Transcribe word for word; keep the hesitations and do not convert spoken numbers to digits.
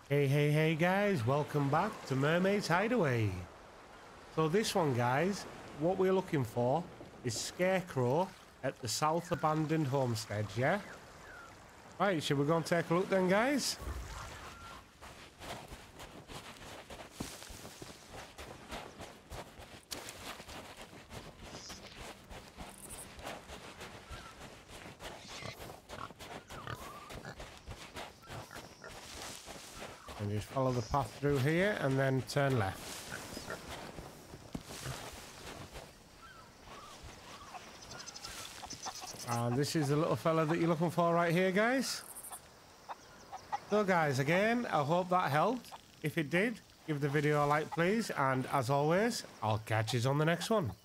Hey, hey, hey guys, welcome back to Mermaid's Hideaway. So this one, guys, what we're looking for is Scarecrow at the South Abandoned Homesteads, yeah? Right, should we go and take a look then, guys? And just follow the path through here and then turn left. And this is the little fella that you're looking for right here, guys. So guys, again, I hope that helped. If it did, give the video a like please, and as always, I'll catch you on the next one.